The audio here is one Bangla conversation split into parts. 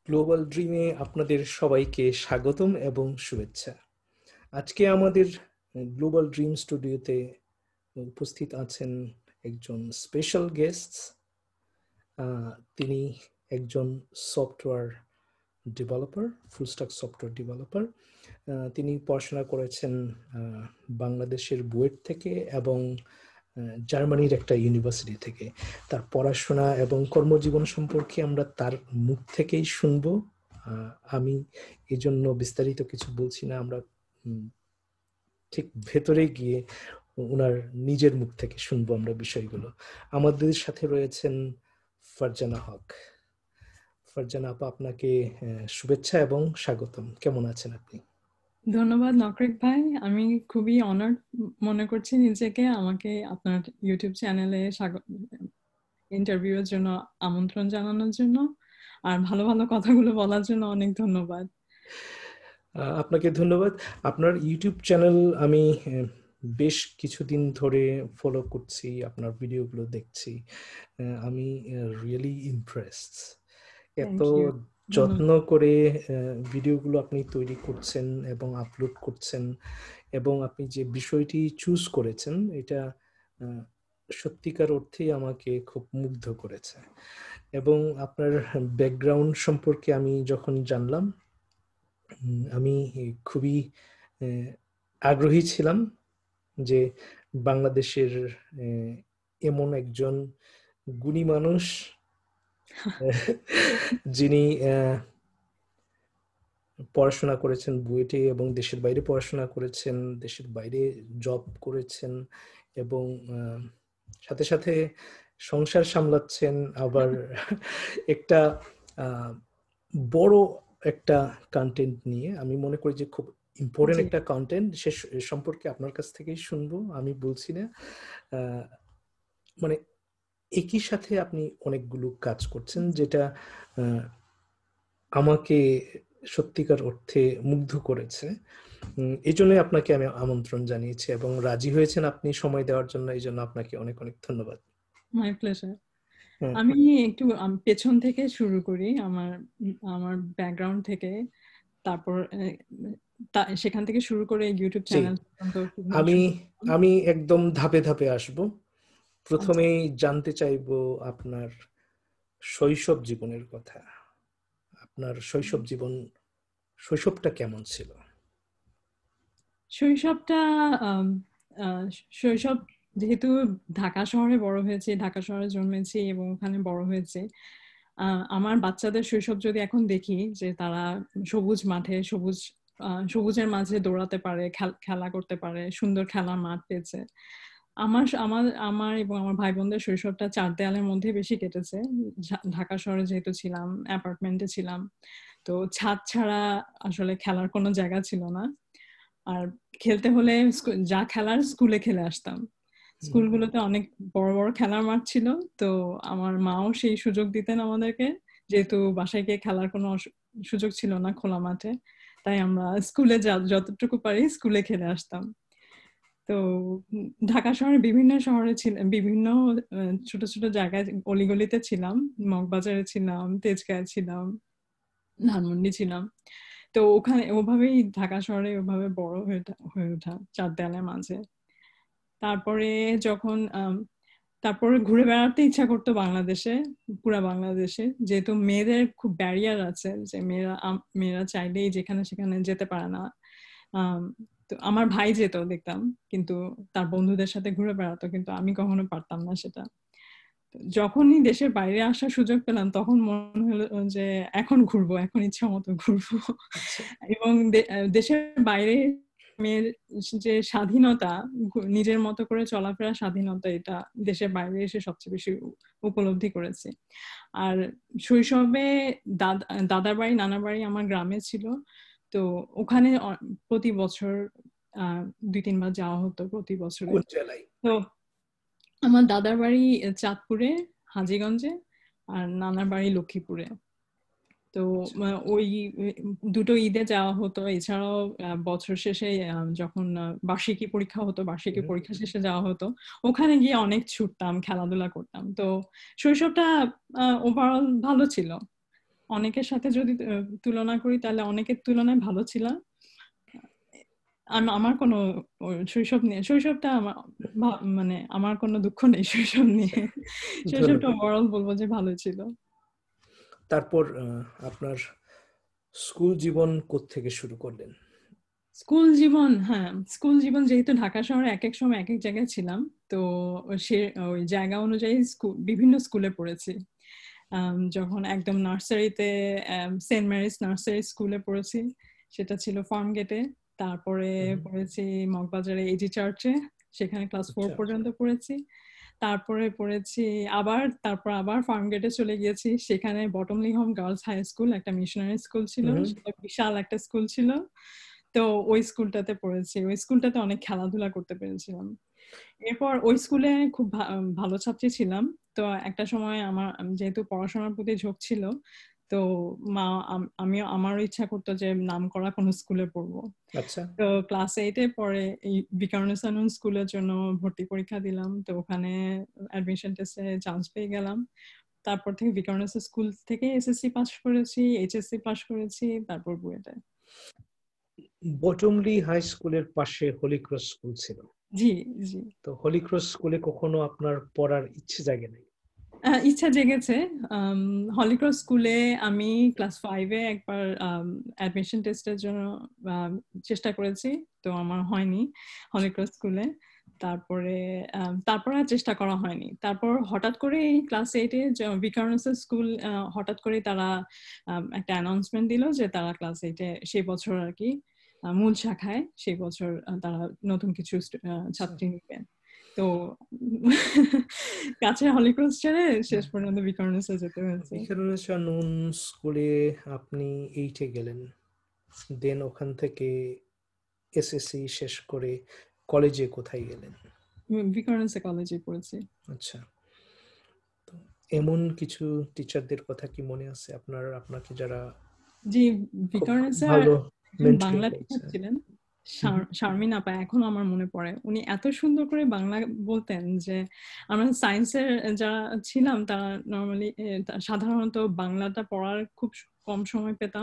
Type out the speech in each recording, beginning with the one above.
গ্লোবাল ড্রিমে আপনাদের সবাইকে স্বাগতম এবং শুভেচ্ছা। আজকে আমাদের গ্লোবাল ড্রিম স্টুডিওতে উপস্থিত আছেন একজন স্পেশাল গেস্ট। তিনি একজন software developer, full stack software developer. তিনি পড়াশোনা করেছেন বাংলাদেশের বুয়েট থেকে এবং জার্মানির একটা ইউনিভার্সিটি থেকে। তার পড়াশোনা এবং কর্মজীবন সম্পর্কে আমরা তার মুখ থেকেই শুনবো। আমি এই জন্য বিস্তারিত কিছু বলছি না, আমরা ঠিক ভেতরে গিয়ে ওনার নিজের মুখ থেকে শুনবো আমরা বিষয়গুলো। আমাদের সাথে রয়েছেন ফারজানা হক। ফারজানা আপা, আপনাকে শুভেচ্ছা এবং স্বাগতম। কেমন আছেন আপনি? ধন্যবাদ নকরেক ভাই, আমি খুবই অনার্ড মনে করছি নিজেকে। আমাকে আপনার ইউটিউব চ্যানেলে ইন্টারভিউয়ের জন্য আমন্ত্রণ জানানোর জন্য আর ভালো ভালো কথাগুলো বলার জন্য অনেক ধন্যবাদ। আপনাকে ধন্যবাদ। আপনার ইউটিউব চ্যানেল আমি বেশ কিছুদিন ধরে ফলো করছি, আপনার ভিডিওগুলো দেখছি। আমি রিয়েলি ইমপ্রেসড। এত যত্ন করে ভিডিওগুলো আপনি তৈরি করছেন এবং আপলোড করছেন, এবং আপনি যে বিষয়টি চুজ করেছেন এটা সত্যিকার অর্থেই আমাকে খুব মুগ্ধ করেছে। এবং আপনার ব্যাকগ্রাউন্ড সম্পর্কে আমি যখন জানলাম, আমি খুবই আগ্রহী ছিলাম যে বাংলাদেশের এমন একজন গুণী মানুষ যিনি পড়াশোনা করেছেন বুয়েটে এবং দেশের বাইরে পড়াশোনা করেছেন, দেশের বাইরে জব করেছেন এবং সাথে সাথে সংসার সামলাচ্ছেন, আবার একটা বড় একটা কন্টেন্ট নিয়ে। আমি মনে করি যে খুব ইম্পর্টেন্ট একটা কন্টেন্ট, সে সম্পর্কে আপনার কাছ থেকেই শুনবো। আমি বলছি না, মানে একই সাথে আপনি অনেকগুলো কাজ করছেন যেটা আমাকে সত্যিকার অর্থে মুগ্ধ করেছে। এই জন্যই আপনাকে আমি আমন্ত্রণ জানিয়েছি এবং রাজি হয়েছেন আপনি সময় দেওয়ার জন্য। এই জন্য আপনাকে অনেক অনেক ধন্যবাদ। My pleasure. আমি একটু পেছন থেকে শুরু করি, আমার ব্যাকগ্রাউন্ড থেকে, তারপর সেখান থেকে শুরু করে ইউটিউব চ্যানেল। আমি একদম ধাপে ধাপে আসব। প্রথমেই জানতে চাইবো আপনার শৈশব জীবনের কথা। আপনার শৈশবটা কেমন ছিল? শৈশব যেহেতু ঢাকা শহরে বড় হয়েছে, ঢাকা শহরে জন্মেছি এবং ওখানে বড় হয়েছে। আমার বাচ্চাদের শৈশব যদি এখন দেখি যে তারা সবুজ মাঠে সবুজের মাঝে দৌড়াতে পারে, খেলা করতে পারে, সুন্দর খেলার মাঠ পেয়েছে। আমার আমার আমার এবং আমার ভাই বোনদের শৈশবটা চার দেয়ালের মধ্যে বেশি কেটেছে। ঢাকা শহরে যেহেতু ছিলাম, অ্যাপার্টমেন্টে ছিলাম, তো ছাদ ছাড়া আসলে খেলার কোনো জায়গা ছিল না। আর খেলতে হলে যা খেলার স্কুলে খেলে আসতাম। স্কুলগুলোতে অনেক বড় বড় খেলার মাঠ ছিল, তো আমার মাও সেই সুযোগ দিতেন আমাদেরকে, যেহেতু বাসায় গিয়ে খেলার কোনো সুযোগ ছিল না খোলা মাঠে, তাই আমরা স্কুলে যতটুকু পারি স্কুলে খেলে আসতাম। তো ঢাকা শহরে বিভিন্ন ছোট ছোট জায়গায় অলিগলিতে ছিলাম। মগবাজারে ছিলাম, তেজগাঁয়ে ছিলাম, ধানমন্ডি ছিলাম। তো ওখানে ওভাবেই ঢাকা শহরে ওভাবে বড় হয়ে ওঠা চার দেয়ালের মাঝে। তারপরে ঘুরে বেড়াতে ইচ্ছা করতো বাংলাদেশে, পুরা বাংলাদেশে, যেহেতু মেয়েদের খুব ব্যারিয়ার আছে, যে মেয়েরা চাইলেই যেখানে সেখানে যেতে পারে না। তো আমার ভাই যেত দেখতাম, কিন্তু তার বন্ধুদের সাথে ঘুরে বেড়াতো, কিন্তু আমি কখনো পারতাম না সেটা। যখনই দেশের বাইরে আসার সুযোগ পেলাম তখন মনে হলো যে এখন ঘুরবো, এখন ইচ্ছা মতো ঘুরবো। এবং দেশের বাইরে মেয়ের যে স্বাধীনতা, নিজের মতো করে চলাফেরা স্বাধীনতা, এটা দেশের বাইরে এসে সবচেয়ে বেশি উপলব্ধি করেছি। আর শৈশবে দাদার বাড়ি নানার বাড়ি আমার গ্রামে ছিল, তো ওখানে প্রতি বছর 2-3 বার যাওয়া হতো প্রতি বছরে। তো আমার দাদার বাড়ি চাঁদপুরে, হাজীগঞ্জে, আর নানার বাড়ি লক্ষ্মীপুরে। তো ওই দুটো ঈদে যাওয়া হতো। এছাড়াও বছর শেষে যখন বার্ষিকী পরীক্ষা হতো, বার্ষিকী পরীক্ষা শেষে যাওয়া হতো। ওখানে গিয়ে অনেক ছুটতাম, খেলাধুলা করতাম। তো শৈশবটা ওভারঅল ভালো ছিল। অনেকের সাথে যদি তুলনা করি তাহলে অনেকের তুলনায় ভালো ছিলাম। আমার কোনো শৈশবটা মানে আমার কোনো দুঃখ নেই শৈশব নিয়ে। শৈশবটা ধন্যবাদ। ওভারঅল বলবো যে ভালো ছিল। তারপর আপনার স্কুল জীবন কোত্থেকে শুরু করলেন? স্কুল জীবন, হ্যাঁ, স্কুল জীবন যেহেতু ঢাকা শহরে এক এক সময় এক এক জায়গায় ছিলাম, তো সে ওই জায়গা অনুযায়ী বিভিন্ন স্কুলে পড়েছি। যখন একদম নার্সারিতে সেন্ট ম্যারিস নার্সারি স্কুলে পড়েছি, সেটা ছিল ফার্ম গেটে। তারপরে পড়েছি মগবাজারে এজি চার্চে, সেখানে ক্লাস 4 আচ্ছা। পর্যন্ত পড়েছি। তারপরে পড়েছি তারপর আবার ফার্ম গেটে চলে গিয়েছি, সেখানে Bottomly home girls high school, একটা মিশনারি স্কুল ছিল, সেটা বিশাল একটা স্কুল ছিল। তো ওই স্কুলটাতে পড়েছি, ওই স্কুলটাতে অনেক খেলাধুলা করতে পেরেছিলাম। এরপর ওই স্কুলে খুব ভালো ছাত্রী ছিলাম। তো একটা সময় যেহেতু পড়াশোনার প্রতি ঝোঁক ছিল, তো আমারও ইচ্ছা করতো যে নামকরা কোনো স্কুলে পড়বো। আচ্ছা। তো ক্লাস 8-এ পরে এই বিকারুন্নিসা নূন স্কুলের জন্য ভর্তি পরীক্ষা দিলাম। তো ওখানে অ্যাডমিশন টেস্টে চান্স পেয়ে গেলাম। তারপর থেকে বিকারুন্নিসা স্কুল থেকে এসএসসি পাস করেছি, এইচএসসি পাস করেছি, তারপর বুয়েটে। বটমলি হাই স্কুলের পাশে হলি ক্রস স্কুল ছিল। জি, জি। তো হলি ক্রস স্কুলে কখনো আপনার পড়ার ইচ্ছে জাগে নাই? ইচ্ছা জেগেছে। হলিক্রস স্কুলে আমি ক্লাস 5-এ একবার অ্যাডমিশন টেস্টের জন্য চেষ্টা করেছি, তো আমার হয়নি হলিক্রস স্কুলে। তারপর আর চেষ্টা করা হয়নি। তারপর হঠাৎ করে এই ক্লাস 8-এ বিকারুন্নিসা স্কুল হঠাৎ করে তারা একটা অ্যানাউন্সমেন্ট দিল যে তারা ক্লাস 8-এ সেই বছর আর কি মূল শাখায় সেই বছর তারা নতুন কিছু ছাত্রী নিবেন। তো কাছে হলিক্রস ছেড়ে শেষ পর্যন্ত বিকারুন্নিসা যেতে হয়েছে। বিকারুন্নিসা নূন স্কুলে আপনি 8-এ গেলেন, দেন ওখান থেকে এসএসসি শেষ করে কলেজে কোথায় গেলেন? বিকারুন্নিসা কলেজে পড়েছি। আচ্ছা। তো এমন কিছু টিচারদের কথা কি মনে আছে আপনার, আপনাকে যারা জি, খুব বিকারুন্নিসার ভালো একজন মেন্টরিং বাংলা টিচার করেছে? ছিলেন, শারমিন আপা, এখনো আমার মনে পড়ে। উনি এত সুন্দর করে বাংলা বলতেন যে আমরা সায়েন্সের যারা ছিলাম তারা নর্মালি সাধারণত বাংলাটা পড়ার খুব কম সময় পেতাম।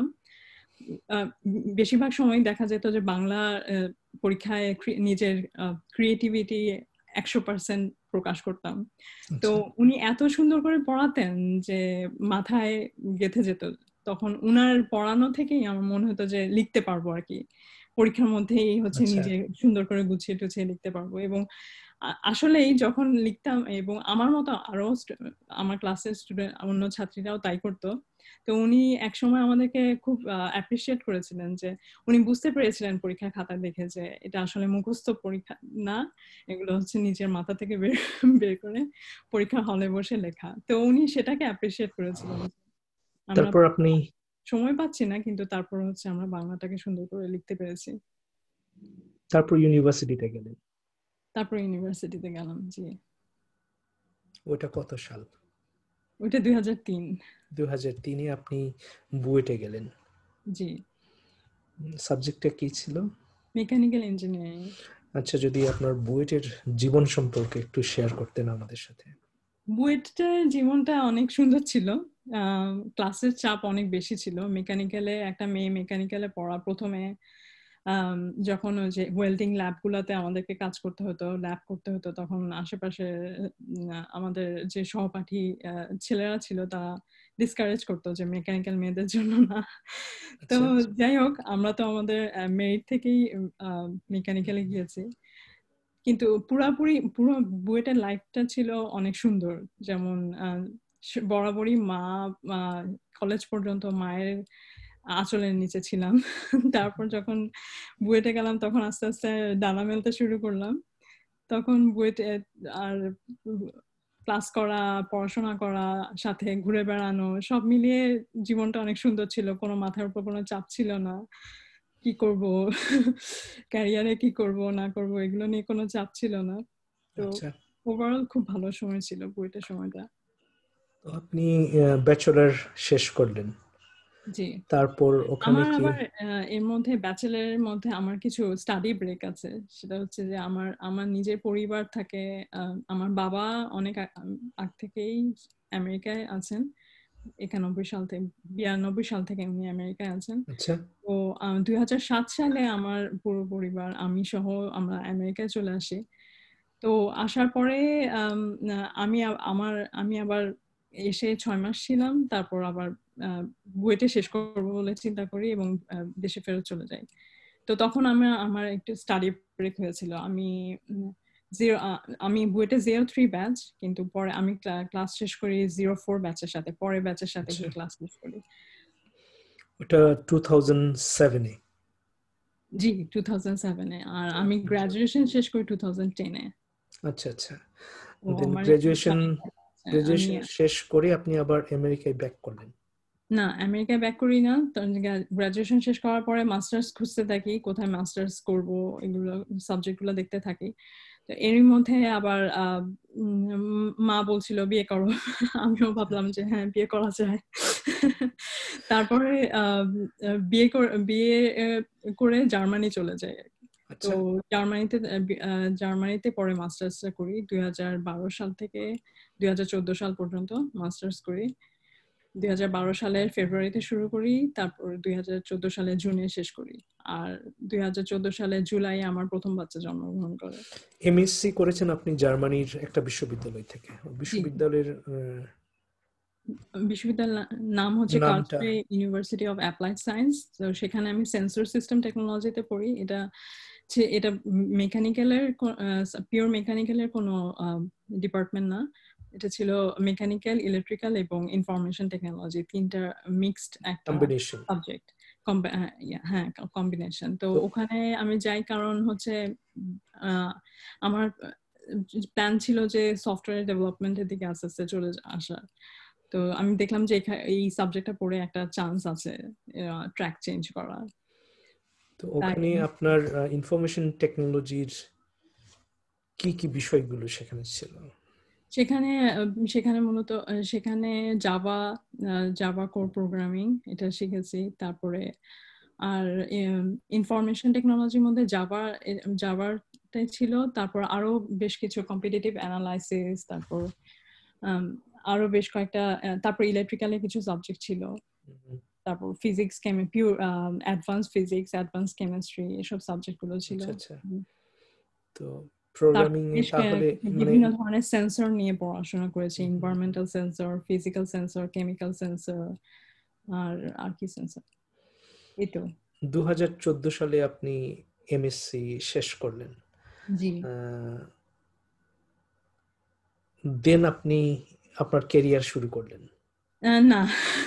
বেশিরভাগ সময় দেখা যেত যে বাংলা পরীক্ষায় নিজের ক্রিয়েটিভিটি 100% প্রকাশ করতাম। তো আচ্ছা। উনি এত সুন্দর করে পড়াতেন যে মাথায় গেঁথে যেত। তখন উনার পড়ানো থেকেই আমার মনে হতো যে লিখতে পারবো আর কি, পরীক্ষার মধ্যেই হচ্ছে আচ্ছা। নিজে সুন্দর করে গুছিয়ে টুছিয়ে লিখতে পারবো। এবং আসলেই যখন লিখতাম, এবং আমার মতো আরো আমার ক্লাসের স্টুডেন্ট অন্য ছাত্রীরাও তাই করতো। তো উনি একসময় আমাদেরকে খুব অ্যাপ্রিসিয়েট করেছিলেন যে উনি বুঝতে পেরেছিলেন পরীক্ষার খাতা দেখে যে এটা আসলে মুখস্থ পরীক্ষা না, এগুলো হচ্ছে নিজের মাথা থেকে বের বের করে পরীক্ষার হলে বসে লেখা। তো উনি সেটাকে অ্যাপ্রিসিয়েট করেছিলেন। আমরা তারপর আপনি সময় পাচ্ছি না, কিন্তু তারপর হচ্ছে আমরা বাংলাটাকে সুন্দর করে লিখতে পেরেছি। তারপর ইউনিভার্সিটিতে গেলেন। তারপর ইউনিভার্সিটিতে গেলাম। জি, ওটা কত সাল? ওইটা 2003। 2003-এ আপনি বুয়েটে গেলেন। জি, সাবজেক্টটা কি ছিল? Mechanical engineering. আচ্ছা, যদি আপনার বুয়েটের জীবন সম্পর্কে একটু শেয়ার করতেন আমাদের সাথে। বুয়েটের জীবনটা অনেক সুন্দর ছিল। ক্লাসের চাপ অনেক বেশি ছিল। মেকানিক্যালে একটা মেয়ে মেকানিক্যালে পড়া প্রথমে যখন ওই যে ওয়েল্ডিং ল্যাবগুলোতে আমাদেরকে কাজ করতে হতো, ল্যাব করতে হতো, তখন আশেপাশে আমাদের যে সহপাঠী ছেলেরা ছিল তারা ডিসকারেজ করতো যে মেকানিক্যাল মেয়েদের জন্য না। তো আচ্ছা। যাই হোক, আমরা তো আমাদের মেরিট থেকেই মেকানিক্যালে গিয়েছি। কিন্তু পুরো বুয়েটের লাইফটা ছিল অনেক সুন্দর। যেমন বরাবরই কলেজ পর্যন্ত মায়ের আঁচলের নিচে ছিলাম। তারপর যখন বুয়েটে গেলাম তখন আস্তে আস্তে ডানা মেলতে শুরু করলাম। তখন বুয়েটে আর ক্লাস করা, পড়াশোনা করা, সাথে ঘুরে বেড়ানো, সব মিলিয়ে জীবনটা অনেক সুন্দর ছিল। কোনো মাথার উপর কোনো চাপ ছিল না। কি করব, ক্যারিয়ারে কি করব না করব এগুলো নিয়ে কোনো চাপ ছিল না। তো আচ্ছা। ওভারঅল খুব ভালো সময় ছিল বুয়েটের সময়টা। তো আপনি ব্যাচেলর শেষ করলেন, জি, তারপর ওখানে আমার কি? আবার এর মধ্যে ব্যাচেলরের মধ্যে আমার কিছু স্টাডি ব্রেক আছে। সেটা হচ্ছে যে আমার আমার নিজের পরিবার থাকে। আমার বাবা অনেক আগ থেকেই আমেরিকায় আছেন। 91 সাল থেকে 92 সাল থেকে উনি আমেরিকায় আছেন। আচ্ছা তো 2007 সালে আমার পুরো পরিবার আমি সহ আমরা আমেরিকায় চলে আসি। তো আসার পরে আম আ আমি আমি আবার এসে 6 মাস ছিলাম। তারপর আবার আ বুয়েটে শেষ করব বলে চিন্তা করি এবং দেশে ফেরত চলে যাই। তো তখন আমার একটু স্টাডি ব্রেক হয়েছিল। উম জিরো আ আমি বুয়েটে 03 ব্যাচ, কিন্তু পরে আমি ক্লাস শেষ করি 04 ব্যাচের সাথে। পরের ব্যাচের সাথে আচ্ছা, গিয়ে ক্লাস শেষ করি। ওটা 2007 এ। জি, 2007 এ। আর আমি গ্র্যাজুয়েশন শেষ করি 2010 এ। আচ্ছা আচ্ছা, তো দেন আমার একটু গ্রাজুয়েশন স্টাডি ব্রেক আছে। আমি গ্রাজুয়েশন শেষ করে আপনি আবার আমেরিকায় ব্যাক করলেন? না, আমেরিকায় ব্যাক করি না। তো গ্র্যাজুয়েশন শেষ করার পরে মাস্টার্স খুঁজতে থাকি। কোথায় মাস্টার্স করব এগুলো সাবজেক্ট গুলো দেখতে থাকি। তো এরই মধ্যে আবার মা বলছিল বিয়ে করো। আমিও ভাবলাম যে হ্যাঁ, বিয়ে করা যায়। তারপরে বিয়ে করে জার্মানি চলে যাই আরকি। তো আচ্ছা, জার্মানিতে পরে মাস্টার্সটা করি 2012 সাল থেকে 2014 সাল পর্যন্ত মাস্টার্স করি। 2012 সালের ফেব্রুয়ারিতে শুরু করি, তারপর 2014 সালের জুনে শেষ করি। আর 2014 সালের জুলাই আমার প্রথম বাচ্চা জন্মগ্রহণ করে। এমএসসি করেছেন আপনি জার্মানির একটা বিশ্ববিদ্যালয় থেকে। জি, বিশ্ববিদ্যালয়ের বিশ্ববিদ্যালয়ের নাম হচ্ছে নামটা? Karlsruhe university of applied science. তো সেখানে আমি সেন্সর সিস্টেম টেকনোলজিতে পড়ি। এটা মেকানিক্যালের পিওর মেকানিক্যালের কোনো ডিপার্টমেন্ট না। এটা ছিল মেকানিক্যাল, ইলেকট্রিক্যাল এবং ইনফরমেশন টেকনোলজি তিনটা মিক্সড একটা কম্বিনেশন। সাবজেক্ট। হ্যাঁ, কম্বিনেশন। তো তো ওখানে আমি যাই কারণ হচ্ছে আহ, আমার প্ল্যান ছিল যে সফটওয়্যার ডেভেলপমেন্টের দিকে আস্তে আস্তে চলে আসার। তো আমি দেখলাম যে এই সাবজেক্টটা পড়ে একটা চান্স আছে ট্র্যাক চেঞ্জ করার। তো তাই ওখানে আপনার ইনফরমেশন টেকনোলজির কি কি বিষয়গুলো সেখানে ছিল? সেখানে সেখানে মূলত সেখানে জাভা জাভা কোর প্রোগ্রামিং এটা শিখেছি। তারপরে আর ইনফরমেশন টেকনোলজির মধ্যে জাভাটাই ছিল। তারপর আরো বেশ কিছু কম্পিটিটিভ অ্যানালাইসিস, তারপর আম, আরো বেশ কয়েকটা তারপর ইলেকট্রিক্যালের কিছু সাবজেক্ট ছিল। হুম, তারপর physics, pure advance physics, advance chemistry এসব সাবজেক্ট গুলো ছিল। আচ্ছা আচ্ছা। উম, তো তারপর প্রোগ্রামিং এ তাহলে মানে বিভিন্ন ধরনের সেন্সর নিয়ে পড়াশোনা করেছি। হুম, হুম, হুম। Environmental sensor, physical sensor, chemical sensor আর আর কি সেন্সর, এই তো। 2014 সালে আপনি এমএসসি শেষ করলেন। জি। দেন আপনি আপনার ক্যারিয়ার শুরু করলেন? না,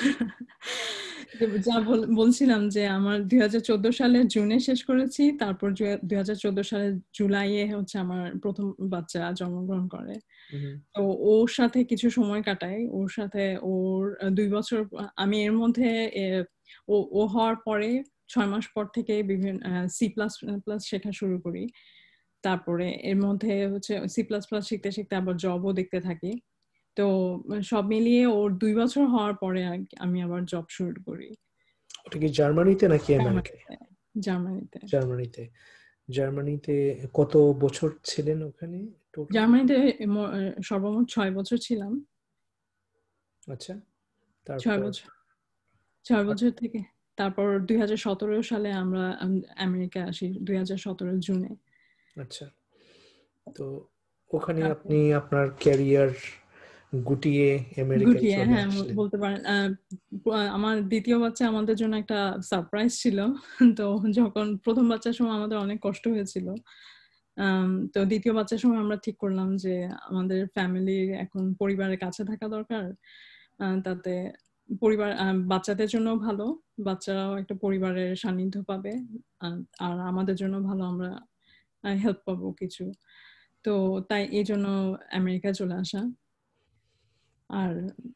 যা বলছিলাম যে আমার 2014 সালের জুনে শেষ করেছি। তারপর 2014 সালের জুলাইয়ে হচ্ছে আমার প্রথম বাচ্চা জন্মগ্রহণ করে। হুম, তো ওর সাথে কিছু সময় কাটাই। ওর সাথে ওর 2 বছর আমি এর মধ্যে এ ও হওয়ার পরে 6 মাস পর থেকে বিভিন্ন সি প্লাস প্লাস শেখা শুরু করি। তারপরে এর মধ্যে হচ্ছে সি প্লাস প্লাস শিখতে শিখতে আবার জবও দেখতে থাকি। তো সব মিলিয়ে ওর 2 বছর হওয়ার পরে আমি আবার জব শুরু করি ওটা কি জার্মানিতে নাকি আমেরিকায়? জার্মানিতে। জার্মানিতে জার্মানিতে। জার্মানিতে কত বছর ছিলেন ওখানে টোটাল? জার্মানিতে সর্বমোট 6 বছর ছিলাম। আচ্ছা, 6 তারপর? বছর 6 বছর থেকে তারপর 2017 সালে আমরা আমেরিকা আসি 2017 জুনে। আচ্ছা, তো ওখানে তারপর আপনি আপনার ক্যারিয়ার গুটিয়ে আমেরিকায় গুটিয়ে, চলে হ্যাঁ, আসলেন। বলতে পারেন। আমার দ্বিতীয় বাচ্চা আমাদের জন্য একটা সারপ্রাইজ ছিল। তো যখন প্রথম বাচ্চার সময় আমাদের অনেক কষ্ট হয়েছিল। তো দ্বিতীয় বাচ্চার সময় আমরা ঠিক করলাম যে আমাদের ফ্যামিলির এখন পরিবারের কাছে থাকা দরকার। তাতে বাচ্চাদের জন্য ভালো, বাচ্চারাও একটা পরিবারের সান্নিধ্য পাবে। আর আমাদের জন্য ভালো, আমরা হেল্প পাবো কিছু। তো তাই এই জন্য আমেরিকায় চলে আসা। আর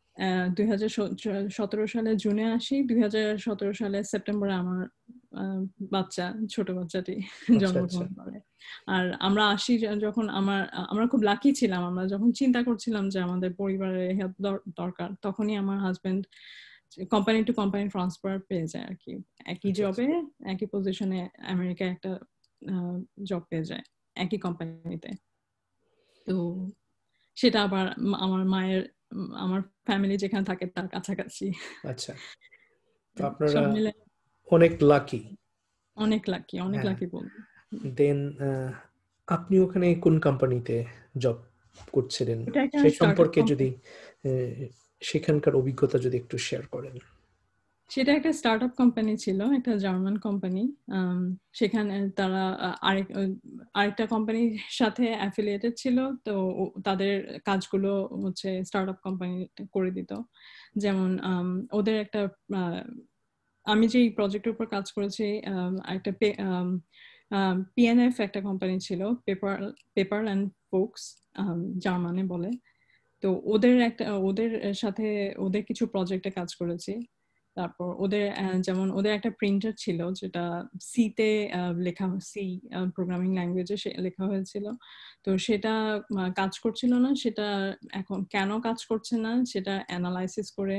2017 সালে জুনে আসি, 2017 সালে সেপ্টেম্বরে আমার আহ, বাচ্চা, ছোট বাচ্চাটি আচ্ছা আচ্ছা জন্মগ্রহণ করে। আর আমরা আসি যখন আমরা খুব লাকি ছিলাম। আমরা যখন চিন্তা করছিলাম যে আমাদের পরিবারের হেল্প দরকার, তখনই আমার husband company to company transfer পেয়ে যায় আর কি। একই আচ্ছা আচ্ছা। জবে, একই পজিশনে আমেরিকায় একটা জব পেয়ে যায় একই কোম্পানিতে। তো সেটা আবার আমার মায়ের আমার ফ্যামিলি যেখানে থাকে তার কাছাকাছি। আচ্ছা, তো আপনারা সব মিলে অনেক লাকি। অনেক লাকি, অনেক হ্যাঁ, লাকি বলবো। দেন আপনি ওখানে কোন কোম্পানিতে জব করছিলেন এটা একটা সে স্টার্টআপ সম্পর্কে যদি কোম্পানি। সেখানকার অভিজ্ঞতা যদি একটু শেয়ার করেন। সেটা একটা স্টার্টআপ কোম্পানি ছিল, একটা জার্মান কোম্পানি। সেখানে তারা আরেকটা কোম্পানির সাথে অ্যাফিলিয়েটেড ছিল। তো তাদের কাজগুলো হচ্ছে স্টার্টআপ কোম্পানি করে দিত। যেমন ওদের একটা আমি যে প্রজেক্টের উপর কাজ করেছি, একটা পিএনএফ একটা কোম্পানি ছিল, পেপার অ্যান্ড ফোকস, জার্মানে বলে। তো ওদের সাথে ওদের কিছু প্রজেক্টে কাজ করেছি। তারপর ওদের যেমন ওদের একটা প্রিন্টার ছিল যেটা সিতে লেখা, সি প্রোগ্রামিং ল্যাঙ্গুয়েজে লেখা হয়েছিল। তো সেটা কাজ করছিল না, সেটা এখন কেন কাজ করছে না সেটা অ্যানালাইসিস করে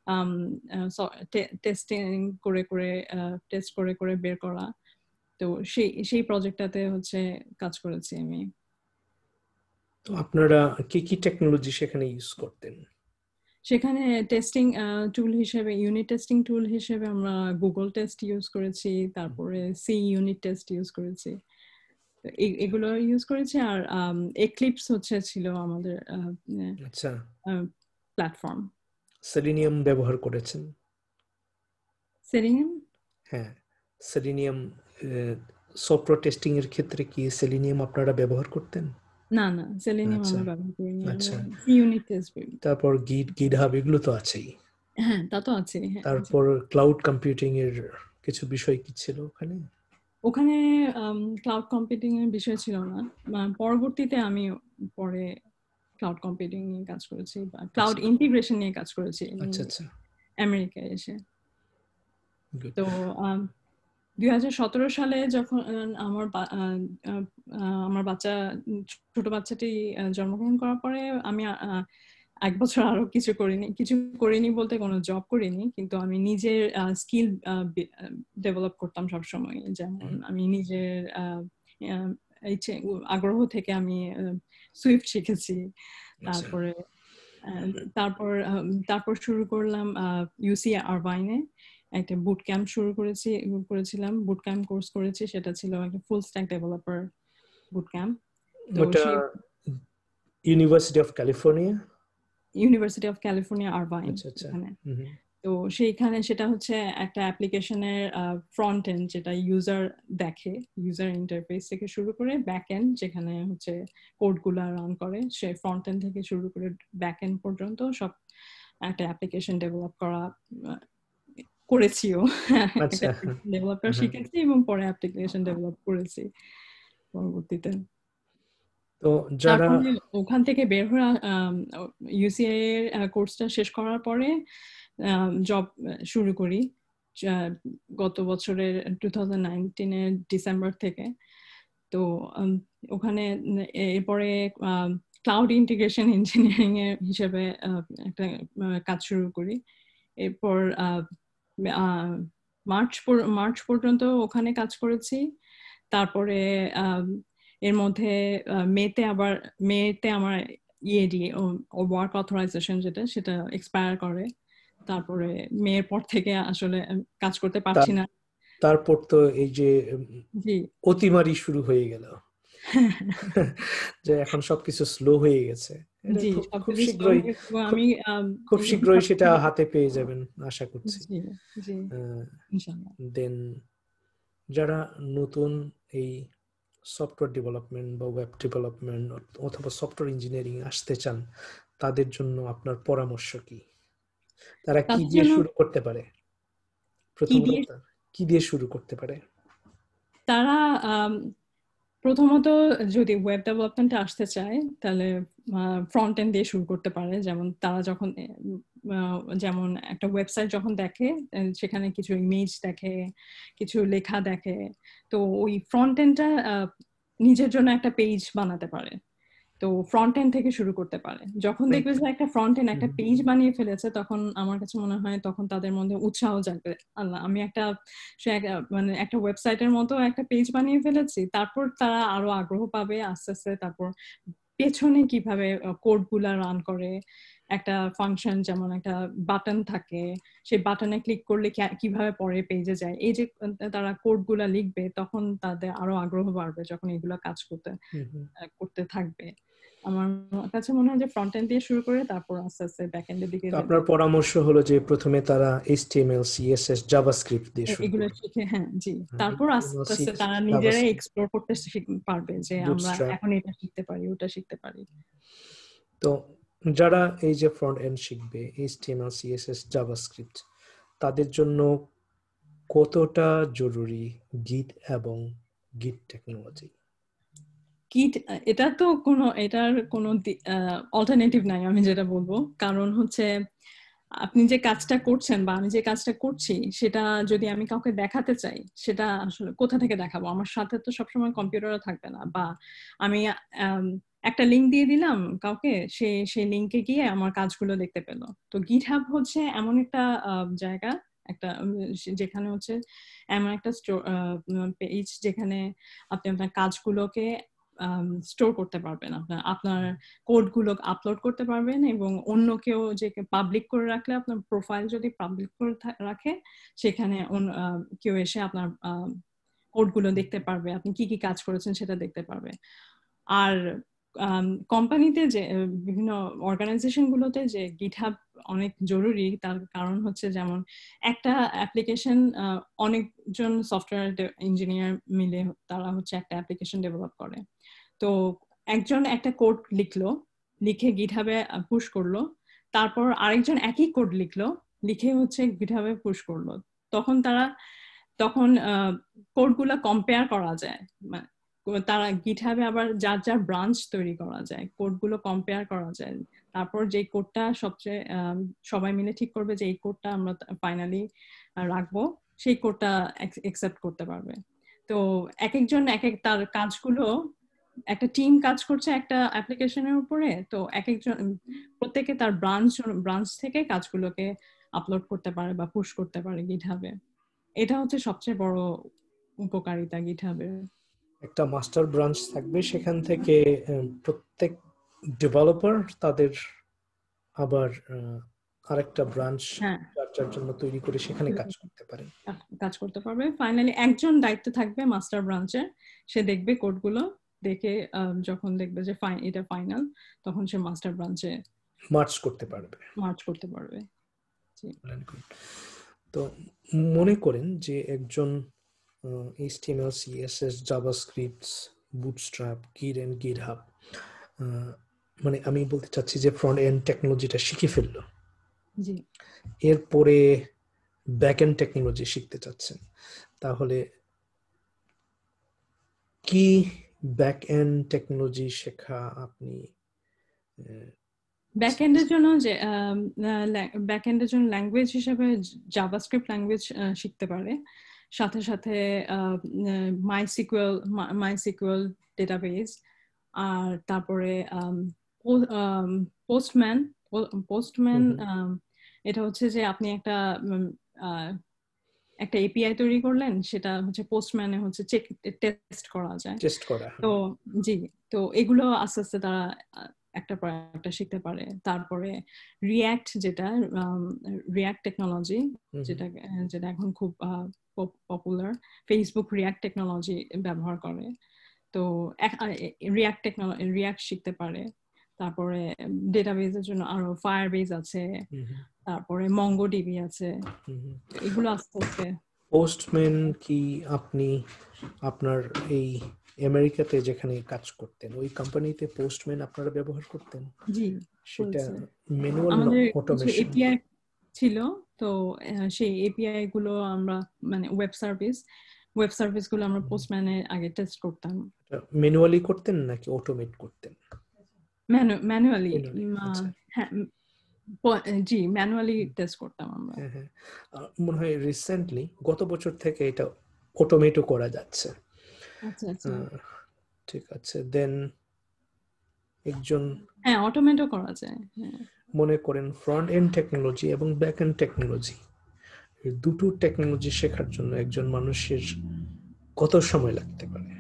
টেস্টিং করে করে টেস্ট করে করে বের করা। তো সেই প্রজেক্টটাতে হচ্ছে কাজ করেছি আমি। তো আপনারা কি কি টেকনোলজি সেখানে ইউজ করতেন? সেখানে টেস্টিং টুল হিসেবে, ইউনিট টেস্টিং টুল হিসেবে আমরা গুগল টেস্ট ইউজ করেছি, তারপরে সি ইউনিট টেস্ট ইউজ করেছি। এগুলো ইউজ করেছি। আর এক্লিপস হচ্ছে ছিল আমাদের আচ্ছা, প্ল্যাটফর্ম। সেলিনিয়াম ব্যবহার করেছেন? সেলিনিয়াম? হ্যাঁ, সেলিনিয়াম সফটওয়্যার টেস্টিং এর ক্ষেত্রে কি সেলিনিয়াম আপনারা ব্যবহার করতেন? না না, সেলিনিয়াম আচ্ছা, আমরা ব্যবহার করিনি, আমরা আচ্ছা। সি ইউনিট টেস্ট করি। তারপর গিটহাব এগুলো তো আছেই। হ্যাঁ, তা তো আছে, হ্যাঁ আছে। তারপর ক্লাউড কম্পিউটিং এর কিছু বিষয় কি ছিল ওখানে? ওখানে ক্লাউড কম্পিউটিং এর বিষয় ছিল না। পরবর্তীতে আমি পরে ক্লাউড কম্পিউটিং নিয়ে কাজ করেছি, বা ক্লাউড আচ্ছা, ইন্টিগ্রেশন নিয়ে কাজ করেছি আচ্ছা, আচ্ছা, আমেরিকায় এসে। গুড। তো 2017 সালে যখন আমার বাচ্চা, ছোট বাচ্চাটি জন্মগ্রহণ করার পরে আমি 1 বছর আরো কিছু করিনি বলতে কোনো জব করিনি, কিন্তু আমি নিজের স্কিল ডেভেলপ করতাম সবসময়। যেমন আমি নিজের ইচ্ছে আগ্রহ থেকে আমি সুইফট শিখেছি। আচ্ছা, তারপরে আহ, তারপর তারপর শুরু করলাম ইউসি আরভাইনে একটা বুট ক্যাম্প করেছিলাম, বুট ক্যাম্প কোর্স করেছি। সেটা ছিল একটা full stack developer boot camp. তো ওটা সেই university of California? University of California Irvine আচ্ছা, আচ্ছা। এখানে। হুম। তো সেটা হচ্ছে একটা অ্যাপ্লিকেশনের ফ্রন্ট এন্ড যেটা ইউজার দেখে, ইউজার ইন্টারফেস থেকে শুরু করে ব্যাক এন্ড যেখানে হচ্ছে কোডগুলো রান করে, সে ফ্রন্ট এন্ড থেকে শুরু করে ব্যাক এন্ড পর্যন্ত সব একটা অ্যাপ্লিকেশন ডেভেলপ করেছিও। একটা আচ্ছা, ডেভেলপার হ্যাঁ। শিখেছি এবং পরে অ্যাপ্লিকেশন ডেভেলপ করেছি পরবর্তীতে। তো যারা তারপরে ওখান থেকে বের হয়ে ইউসিআই এর কোর্সটা শেষ করার পরে জব শুরু করি গত বছরের 2019 ডিসেম্বর থেকে। তো ওখানে এরপরে ক্লাউড ইন্টিগ্রেশন ইঞ্জিনিয়ারিং এর হিসেবে একটা কাজ শুরু করি। এরপর মার্চ পর্যন্ত ওখানে কাজ করেছি। তারপরে এর মধ্যে মেতে আমার ইএডি ওয়ার্ক অথরাইজেশন সেটা এক্সপায়ার করে। তারপরে মেয়ের পর থেকে আসলে কাজ করতে পারছি তার না। তারপর তো এই যে জি। অতিমারি শুরু হয়ে গেল। যে এখন সবকিছু স্লো হয়ে গেছে। এটা জি, খুব খুব সবকিছু স্লো শীঘ্রই হয়ে গেছে এবং খুব আমি খুব শীঘ্রই সেটা হাতে পেয়ে যাবেন আশা করছি। জি জি ইনশাআল্লাহ। দেন যারা নতুন এই সফটওয়্যার ডেভেলপমেন্ট বা ওয়েব ডেভেলপমেন্ট অথবা সফটওয়্যার ইঞ্জিনিয়ারিং আসতে চান, তাদের জন্য আপনার পরামর্শ কি? তারা কি তাদের দিয়ে জন্য শুরু করতে পারে? কি প্রথমত দিয়ে কি দিয়ে শুরু করতে পারে? তারা প্রথমত যদি ওয়েব ডেভেলপমেন্টে আসতে চায় তাহলে ফ্রন্ট এন্ড দিয়ে শুরু করতে পারে। যেমন তারা যখন যেমন একটা ওয়েবসাইট যখন দেখে, সেখানে কিছু ইমেজ দেখে, কিছু লেখা দেখে। তো ওই ফ্রন্ট এন্ডটা নিজের জন্য একটা পেজ বানাতে পারে। তো ফ্রন্ট এন্ড থেকে শুরু করতে পারে। যখন দেখবে যে একটা ফ্রন্ট এন্ড একটা পেজ বানিয়ে ফেলেছে, তখন আমার কাছে মনে হয় তখন তাদের মধ্যে উৎসাহ জাগবে। আল্লাহ, আমি মানে একটা ওয়েবসাইটের মতো একটা পেজ বানিয়ে ফেলেছি। তারপর তারা আরো আগ্রহ পাবে আস্তে আস্তে। তারপর পেছনে কিভাবে কোড গুলা রান করে, একটা ফাংশন, যেমন একটা বাটন থাকে, সেই বাটনে ক্লিক করলে কিভাবে পরে পেজে যায়, এই যে তারা কোডগুলা লিখবে, তখন তাদের আরো আগ্রহ বাড়বে যখন এগুলা কাজ করতে থাকবে। আমার কাছে মনে হয় যে ফ্রন্ট এন্ড দিয়ে শুরু করে তারপর আস্তে আস্তে ব্যাক এন্ডের দিকে আপনার পরামর্শ হলো যে প্রথমে তারা HTML CSS জাভাস্ক্রিপ্ট দিয়ে শুরু এগুলো করবে। শিখে, হ্যাঁ জি, তারপর আস্তে আস্তে তারা নিজেরাই জাভাস্ক্রিপ্ট, এক্সপ্লোর করতে পারবে যে আমরা বুটস্ট্র্যাপ। এখন এটা শিখতে পারি, ওটা শিখতে পারি। তো যারা এই যে ফ্রন্ট এন্ড শিখবে HTML CSS জাভাস্ক্রিপ্ট, তাদের জন্য কতটা জরুরি গিট এবং গিট টেকনোলজি? কিট, এটার কোনো অল্টারনেটিভ নাই, আমি যেটা বলবো। কারণ হচ্ছে আপনি যে কাজটা করছেন বা আমি যে কাজটা করছি, সেটা যদি আমি কাউকে দেখাতে চাই, সেটা আসলে কোথা থেকে দেখাবো? আমার সাথে তো সবসময় কম্পিউটারও থাকবে না, বা আমি একটা লিঙ্ক দিয়ে দিলাম কাউকে, সেই লিঙ্কে গিয়ে আমার কাজগুলো দেখতে পেলো। তো গিটহাব হচ্ছে এমন একটা জায়গা, একটা যেখানে হচ্ছে এমন একটা পেজ যেখানে আপনি আপনার কাজগুলোকে স্টোর করতে পারবেন, আপনার কোডগুলো আপলোড করতে পারবেন, এবং অন্য কেউ যে পাবলিক করে রাখলে, আপনার প্রোফাইল যদি পাবলিক করে রাখে, সেখানে কেউ এসে আপনার কোডগুলো দেখতে পারবে, আপনি কি কি কাজ করেছেন সেটা দেখতে পারবে। আর কোম্পানিতে যে বিভিন্ন অর্গানাইজেশন গুলোতে যে গিটহাব অনেক জরুরি, তার কারণ হচ্ছে যেমন একটা অ্যাপ্লিকেশন, অনেকজন সফটওয়্যার ইঞ্জিনিয়ার মিলে তারা হচ্ছে একটা অ্যাপ্লিকেশন ডেভেলপ করে। তো একজন একটা কোড লিখলো, লিখে গিটহাবে পুশ করলো, তারপর আরেকজন একই কোড লিখলো, লিখে হচ্ছে গিটহাবে পুশ করলো। তখন কোডগুলো কম্পেয়ার করা যায়, তারা গিটহাবে আবার যার যার ব্রাঞ্চ তৈরি করা যায়, কোডগুলো কম্পেয়ার করা যায়। তারপর যে কোডটা সবচেয়ে সবাই মিলে ঠিক করবে যে এই কোডটা আমরা ফাইনালি রাখবো, সেই কোডটা অ্যাকসেপ্ট করতে পারবে। তো এক একজন তার কাজগুলো, একটা টিম কাজ করছে একটা অ্যাপ্লিকেশনের উপরে, তো এক একজন প্রত্যেকে তার ব্রাঞ্চ থেকে কাজগুলোকে আপলোড করতে পারে বা পুশ করতে পারে গিটহাবে। এটা হচ্ছে সবচেয়ে বড় উপকারিতা গিটহাবের। একটা মাস্টার ব্রাঞ্চ থাকবে, সেখান থেকে প্রত্যেক ডেভেলপার তাদের আবার আরেকটা ব্রাঞ্চ হ্যাঁ, যার জন্য তৈরি করে সেখানে কাজ করতে পারে। কাজ করতে পারবে। ফাইনালি একজন দায়িত্ব থাকবে মাস্টার ব্রাঞ্চের, সে দেখবে কোডগুলো, দেখে যখন দেখবে যে এটা ফাইনাল, তখন সে মাস্টার ব্রাঞ্চে মার্জ করতে পারবে। মার্চ করতে পারবে। তো মনে করেন যে একজন HTML CSS JavaScript Bootstrap Git and GitHub, মানে আমি বলতে চাচ্ছি যে ফ্রন্ট এন্ড টেকনোলজিটা শিখে ফেললো, জি, এরপরে ব্যাক এন্ড টেকনোলজি শিখতে চাচ্ছেন, তাহলে কি ব্যাক এন্ড টেকনোলজি শেখা আপনি ব্যাকএন্ডের জন্য যে ব্যাকএন্ডের জন্য ল্যাঙ্গুয়েজ হিসেবে জাভাস্ক্রিপ্ট ল্যাঙ্গুয়েজ শিখতে পারে, সাথে সাথে মাইসিকুয়েল ডেটাবেস, আর তারপরে পোস্টম্যান পোস্টম্যান এটা হচ্ছে যে আপনি একটা এপিআই তৈরি করলেন, সেটা হচ্ছে পোস্টম্যানে হচ্ছে টেস্ট করা যায়। টেস্ট করা? তো জি, তো এগুলো আস্তে আস্তে তারা একটা পর একটা শিখতে পারে। তারপরে রিয়াক্ট টেকনোলজি, যেটা যেটা এখন খুব পপুলার, ফেসবুক রিয়াক্ট টেকনোলজি ব্যবহার করে। তো রিয়াক্ট শিখতে পারে। তারপরে ডেটাবেজের জন্য আরো ফায়ারবেজ আছে, তারপরে মঙ্গোডিবি আছে, এগুলো আস্তে আস্তে। পোস্টম্যান কি আপনি আপনার এই আমেরিকাতে যেখানে কাজ করতেন ওই কোম্পানিতে পোস্টম্যান আপনারা ব্যবহার করতেন? জি, সেটা বলছে ম্যানুয়াল না আমাদের কিছু অটোমেশন? এপিআই ছিল। তো সেই এপিআই গুলো আমরা, মানে ওয়েব সার্ভিস গুলো আমরা পোস্টম্যানে আগে টেস্ট করতাম। ম্যানুয়ালি করতেন নাকি অটোমেট করতেন? ম্যানুয়ালি। আচ্ছা। হ্যাঁ, জি, ম্যানুয়ালি টেস্ট করতাম আমরা। হ্যাঁ, হ্যাঁ, মনে হয় রিসেন্টলি গত বছর থেকে এটা অটোমেটও করা যাচ্ছে। আচ্ছা আচ্ছা, ঠিক আছে, দেন একজন হ্যাঁ অটোমেটও করা যায়, হ্যাঁ। মনে করেন ফ্রন্ট এন্ড টেকনোলজি এবং ব্যাক এন্ড টেকনোলজি, এই দুটো টেকনোলজি শেখার জন্য একজন মানুষের কত সময় লাগতে পারে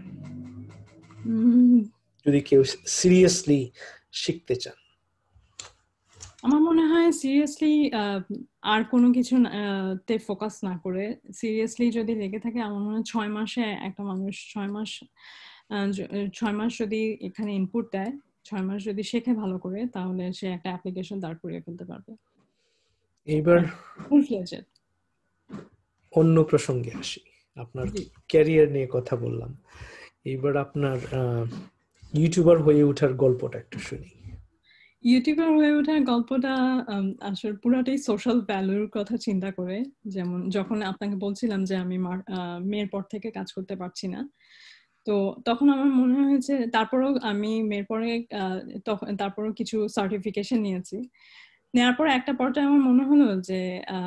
যদি কেউ সিরিয়াসলি শিখতে চান? আমার মনে হয় সিরিয়াসলি আর কোনো কিছু তে ফোকাস না করে সিরিয়াসলি যদি লেগে থাকে, আমার মনে হয় 6 মাসে একটা মানুষ 6 মাস 6 মাস যদি এখানে ইনপুট দেয়, 6 মাস যদি শেখে ভালো করে, তাহলে সে একটা অ্যাপ্লিকেশন দাঁড় করিয়ে ফেলতে পারবে। এবার ফুল ফ্লেজড। অন্য প্রসঙ্গে আসি। আপনার ক্যারিয়ার নিয়ে কথা বললাম, এবার আপনার ইউটিউবার হয়ে ওঠার গল্পটা একটু শুনি। ইউটিউবার হয়ে ওঠার গল্পটা আসলে পুরাটাই সোশ্যাল ভ্যালুর কথা চিন্তা করে। যেমন যখন আপনাকে বলছিলাম যে আমি মেয়ের পর থেকে কাজ করতে পারছি না, তো তখন আমার মনে হয়েছে, তারপরেও আমি মেয়ের পরে তারপরেও কিছু সার্টিফিকেশন নিয়েছি। নেওয়ার পরে একটা পর্যায়ে আমার মনে হলো যে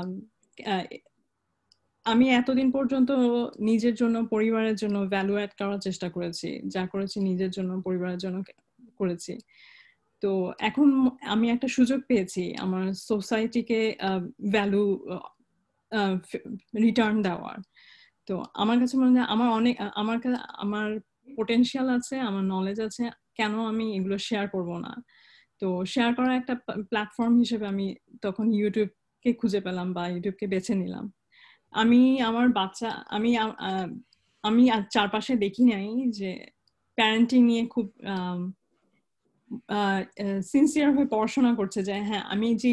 আমি এতদিন পর্যন্ত নিজের জন্য, পরিবারের জন্য ভ্যালু অ্যাড করার চেষ্টা করেছি, যা করেছি নিজের জন্য, পরিবারের জন্য করেছি। তো এখন আমি একটা সুযোগ পেয়েছি আমার সোসাইটিকে ভ্যালু রিটার্ন দেওয়ার। তো আমার কাছে মনে হয় আমার পোটেনশিয়াল আছে, আমার নলেজ আছে, কেন আমি এগুলো শেয়ার করব না? তো শেয়ার করার একটা প্ল্যাটফর্ম হিসেবে আমি তখন ইউটিউবকে খুঁজে পেলাম বা ইউটিউবকে বেছে নিলাম। আমি আমার বাচ্চা আমি চারপাশে দেখি নাই যে প্যারেন্টিং নিয়ে খুব সিনসিয়ার হয়ে পড়াশোনা করছে, যে হ্যাঁ আমি যে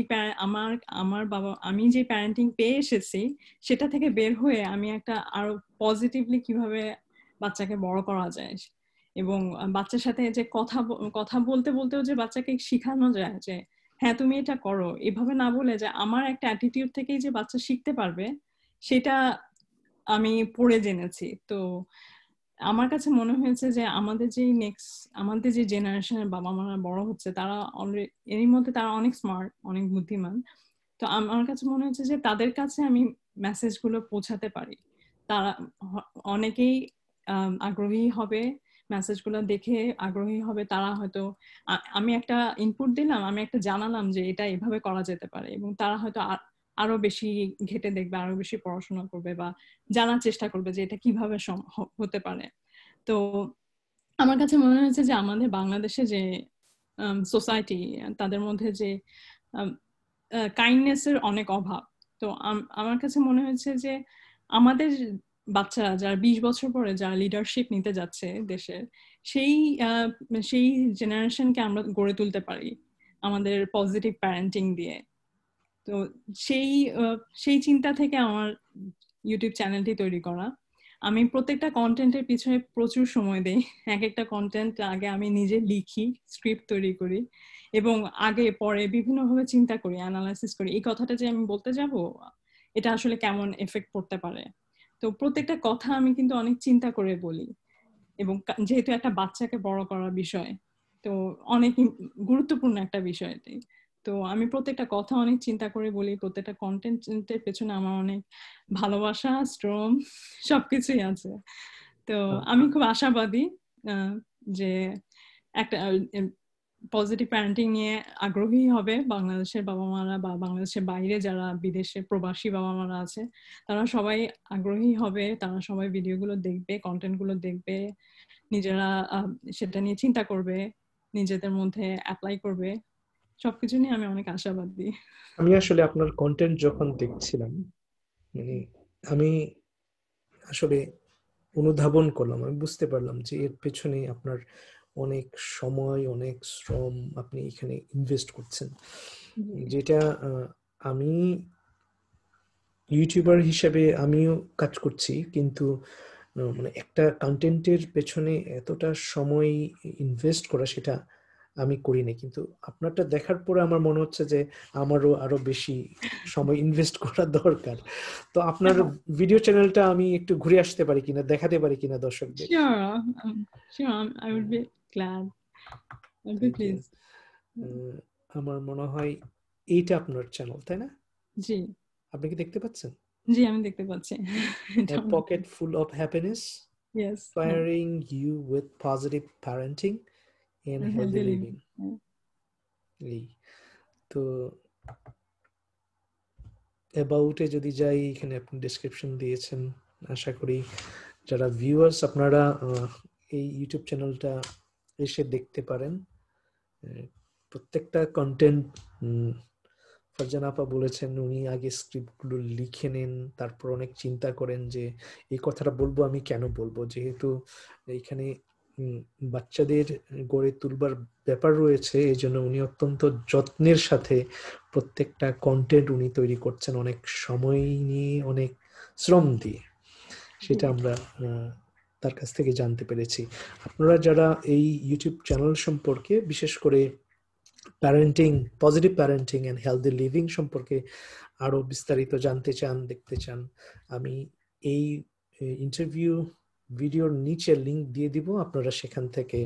আমি যে প্যারেন্টিং পেয়ে এসেছি সেটা থেকে বের হয়ে আমি একটা আরো পজিটিভলি কিভাবে বাচ্চাকে বড় করা যায়, এবং বাচ্চার সাথে যে কথা বলতে বলতেও যে বাচ্চাকে শেখানো যায় যে হ্যাঁ তুমি এটা করো, এভাবে না বলে যে আমার একটা অ্যাটিটিউড থেকেই যে বাচ্চা শিখতে পারবে, সেটা আমি পড়ে জেনেছি। তো আমার কাছে মনে হয়েছে যে আমাদের যে জেনারেশনের বাবা মারা বড় হচ্ছে, তারা অলরেডি এরই মধ্যে তারা অনেক স্মার্ট, অনেক বুদ্ধিমান। তো আমার কাছে মনে হচ্ছে যে তাদের কাছে আমি মেসেজগুলো পৌঁছাতে পারি। তারা অনেকেই আগ্রহী হবে, মেসেজগুলো দেখে আগ্রহী হবে। তারা হয়তো আমি একটা ইনপুট দিলাম, আমি একটা জানালাম যে এটা এভাবে করা যেতে পারে, এবং তারা হয়তো আরো বেশি ঘেটে দেখবে, আরো বেশি পড়াশোনা করবে বা জানার চেষ্টা করবে যে এটা কিভাবে হতে পারে। তো আমার কাছে মনে হয়েছে যে আমাদের বাংলাদেশে যে সোসাইটি, তাদের মধ্যে যে কাইন্ডনেসের অনেক অভাব। তো আমার কাছে মনে হয়েছে যে আমাদের বাচ্চারা যারা 20 বছর পরে যারা লিডারশিপ নিতে যাচ্ছে দেশের, সেই সেই জেনারেশনকে আমরা গড়ে তুলতে পারি আমাদের পজিটিভ প্যারেন্টিং দিয়ে। তো সেই সেই চিন্তা থেকে আমার ইউটিউব চ্যানেলটি তৈরি করা। আমি প্রত্যেকটা কন্টেন্টের পিছনে প্রচুর সময় দেই। এক একটা কন্টেন্ট আগে আমি নিজে লিখি, স্ক্রিপ্ট তৈরি করি, এবং আগে পরে বিভিন্নভাবে চিন্তা করি, অ্যানালাইসিস করি, এই কথাটা যে আমি বলতে যাব এটা আসলে কেমন এফেক্ট পড়তে পারে। তো প্রত্যেকটা কথা আমি কিন্তু অনেক চিন্তা করে বলি, এবং যেহেতু একটা বাচ্চাকে বড় করার বিষয়, তো অনেক গুরুত্বপূর্ণ একটা বিষয় এটি। তো আমি প্রত্যেকটা কথা অনেক চিন্তা করে বলি, প্রত্যেকটা কন্টেন্টের পেছনে আমার অনেক ভালোবাসা, শ্রম সবকিছুই আছে। তো আমি খুব আশাবাদী যে একটা পজিটিভ প্যারেন্টিং নিয়ে আগ্রহী হবে বাংলাদেশের বাবা মারা, বা বাংলাদেশের বাইরে যারা বিদেশে প্রবাসী বাবা মারা আছে, তারা সবাই আগ্রহী হবে, তারা সবাই ভিডিওগুলো দেখবে, কন্টেন্টগুলো দেখবে, নিজেরা সেটা নিয়ে চিন্তা করবে, নিজেদের মধ্যে অ্যাপ্লাই করবে। সবকিছু নিয়ে আমি অনেক আশাবাদী। আমি আসলে আপনার কন্টেন্ট যখন দেখছিলাম, মানে আমি আসলে অনুধাবন করলাম, আমি বুঝতে পারলাম যে এর পেছনে আপনার অনেক সময়, অনেক শ্রম আপনি এখানে ইনভেস্ট করছেন, যেটা আমি ইউটিউবার হিসেবে আমিও কাজ করছি, কিন্তু মানে একটা কন্টেন্টের পেছনে এতটা সময় ইনভেস্ট করা সেটা আমি করি না। কিন্তু আপনারটা দেখার পরে আমার মনে হচ্ছে যে আমারও আরো বেশি সময় ইনভেস্ট করা দরকার। তো আপনার ভিডিও চ্যানেলটা আমি একটু ঘুরে আসতে পারি কিনা, দেখাতে পারি কিনা দর্শকদের? Sure, I would be glad. I'd be thank you. pleased. আমার মনে হয় এইটা আপনার চ্যানেল, তাই না? জি, আপনি কি দেখতে পাচ্ছেন? জি আমি দেখতে পাচ্ছি। A pocket full of happiness, Yes, inspiring you with positive parenting and and healthy healthy living. living. এই তো অ্যাবাউটে যদি যাই, এখানে আপনি ডেসক্রিপশন দিয়েছেন। আশা করি যারা ভিউয়ার্স আপনারা এই ইউটিউব চ্যানেলটা এসে দেখতে পারেন। প্রত্যেকটা কন্টেন্ট ফারজানা আপা বলেছেন উনি আগে স্ক্রিপ্টগুলো লিখে নেন, তারপর অনেক চিন্তা করেন যে এই কথাটা বলবো আমি কেন বলবো, যেহেতু এইখানে বাচ্চাদের গড়ে তুলবার ব্যাপার রয়েছে, এই জন্য উনি অত্যন্ত যত্নের সাথে প্রত্যেকটা কন্টেন্ট উনি তৈরি করছেন, অনেক সময় নিয়ে, অনেক শ্রম দিয়ে। সেটা আমরা তার কাছ থেকে জানতে পেরেছি। আপনারা যারা এই ইউটিউব চ্যানেল সম্পর্কে, বিশেষ করে parenting, positive parenting and healthy living সম্পর্কে আরো বিস্তারিত জানতে চান, দেখতে চান, আমি এই ইন্টারভিউ ভিডিওর নিচে লিংক দিয়ে দিব, আপনারা সেখান থেকে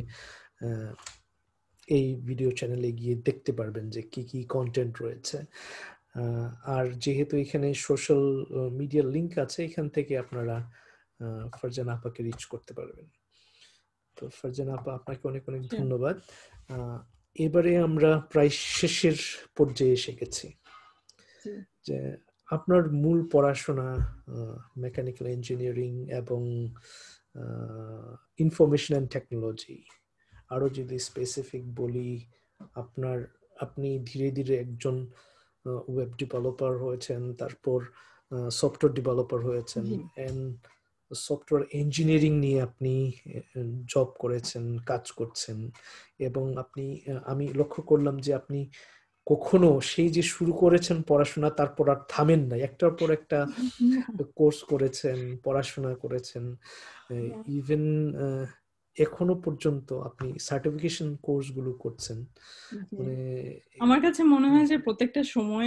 এই ভিডিও চ্যানেলে গিয়ে দেখতে পারবেন যে কি কি কন্টেন্ট রয়েছে। আর যেহেতু এখানে সোশ্যাল মিডিয়ার লিংক আছে, এখান থেকে আপনারা ফারজানা আপাকে রিচ করতে পারবেন। তো ফারজানা আপা, আপনাকে অনেক অনেক ধন্যবাদ। এবারে আমরা প্রায় শেষের পর্যায়ে এসে গেছি। যে আপনার মূল পড়াশোনা মেকানিক্যাল ইঞ্জিনিয়ারিং এবং ইনফরমেশন অ্যান্ড টেকনোলজি। আরো যদি স্পেসিফিক বলি, আপনি ধীরে ধীরে একজন ওয়েব ডেভেলপার হয়েছেন, তারপর সফটওয়্যার ডেভেলপার হয়েছেন, এন্ড সফটওয়্যার ইঞ্জিনিয়ারিং নিয়ে আপনি জব করেছেন, কাজ করছেন, এবং আমি লক্ষ্য করলাম যে আপনি কখনো সেই যে শুরু করেছেন পড়াশোনা, তারপর আর থামেন না, একটার পর একটা কোর্স করেছেন, পড়াশোনা করেছেন, ইভেন এখনো পর্যন্ত আপনি সার্টিফিকেশন কোর্সগুলো করছেন। মানে আমার কাছে মনে হয় যে প্রত্যেকটা সময়ে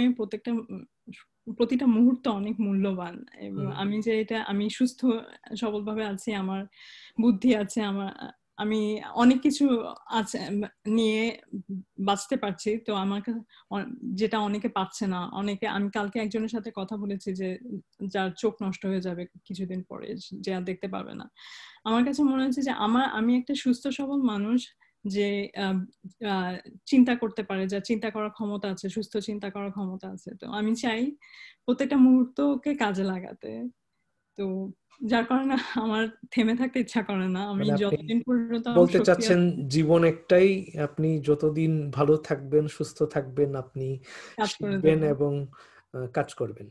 প্রতিটা মুহূর্ত অনেক মূল্যবান, এবং আমি সুস্থ সবলভাবে আছি, আমার বুদ্ধি আছে, আমি অনেক কিছু আছে নিয়ে বাঁচতে পারছি। তো আমার যেটা অনেকে পাচ্ছে না, আমি কালকে একজনের সাথে কথা বলেছি যে যার চোখ নষ্ট হয়ে যাবে কিছুদিন পরে, যে আর দেখতে পারবে না। আমার কাছে মনে হচ্ছে যে আমি একটা সুস্থ সবল মানুষ যে চিন্তা করতে পারে, যা চিন্তা করার ক্ষমতা আছে, সুস্থ চিন্তা করার ক্ষমতা আছে। তো আমি চাই প্রত্যেকটা মুহূর্তকে কাজে লাগাতে। তো যার কারণে আমার থেমে থাকতে ইচ্ছা করে না। আমি যতদিন পর্যন্ত বলতে চাচ্ছেন জীবন একটাই, আপনি যতদিন ভালো থাকবেন, সুস্থ থাকবেন, আপনি শিখবেন এবং কাজ করবেন।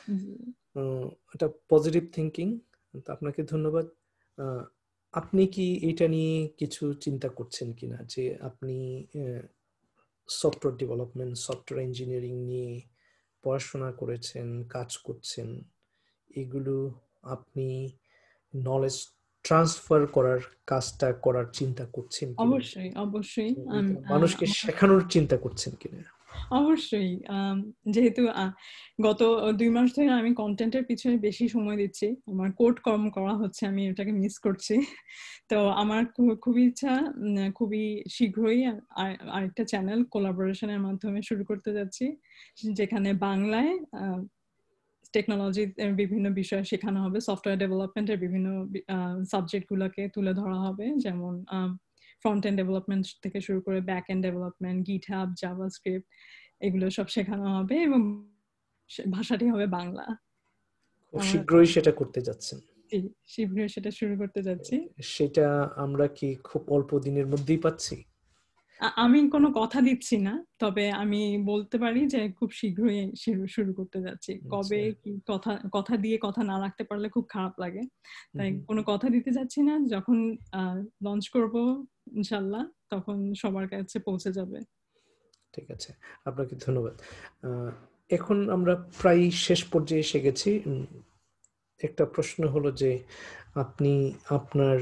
এটা পজিটিভ থিঙ্কিং। আপনাকে ধন্যবাদ। আপনি কি এটা নিয়ে কিছু চিন্তা করছেন কিনা, যে আপনি সফটওয়্যার ডেভেলপমেন্ট, সফটওয়্যার ইঞ্জিনিয়ারিং নিয়ে পড়াশোনা করেছেন, কাজ করছেন, এগুলো আপনি নলেজ ট্রান্সফার করার কাজটা করার চিন্তা করছেন কিনা? অবশ্যই অবশ্যই মানুষকে শেখানোর চিন্তা করছেন কিনা? অবশ্যই। যেহেতু গত 2 মাস ধরে আমি কন্টেন্টের পিছনে বেশি সময় দিচ্ছি, আমার কোড কর্ম করা হচ্ছে, আমি এটাকে মিস করছি। তো আমার খুবই ইচ্ছা খুবই শীঘ্রই আরেকটা চ্যানেল কোলাবোরেশনের মাধ্যমে শুরু করতে যাচ্ছি, যেখানে বাংলায় টেকনোলজির বিভিন্ন বিষয় শেখানো হবে, সফটওয়্যার ডেভেলপমেন্টের বিভিন্ন সাবজেক্ট গুলোকে তুলে ধরা হবে, যেমন ফ্রন্ট এন্ড ডেভেলপমেন্ট থেকে শুরু করে back end development, GitHub, JavaScript, এগুলো সব শেখানো হবে, এবং ভাষাটি হবে বাংলা। শীঘ্রই সেটা করতে যাচ্ছেন? জি, শীঘ্রই সেটা শুরু করতে যাচ্ছি। সেটা আমরা কি খুব অল্প দিনের মধ্যেই পাচ্ছি? আমি কোনো কথা দিচ্ছি না, তবে আমি বলতে পারি যে খুব শীঘ্রই শুরু করতে যাচ্ছি। কবে কি কথা দিয়ে কথা না রাখতে পারলে খুব খারাপ লাগে, তাই কোনো কথা দিতে যাচ্ছি না। যখন লঞ্চ করব ইনশাআল্লাহ, তখন সবার কাছে পৌঁছে যাবে। ঠিক আছে, আপনাকে ধন্যবাদ। এখন আমরা প্রায় শেষ পর্যায়ে এসে গেছি। একটা প্রশ্ন হলো যে আপনি আপনার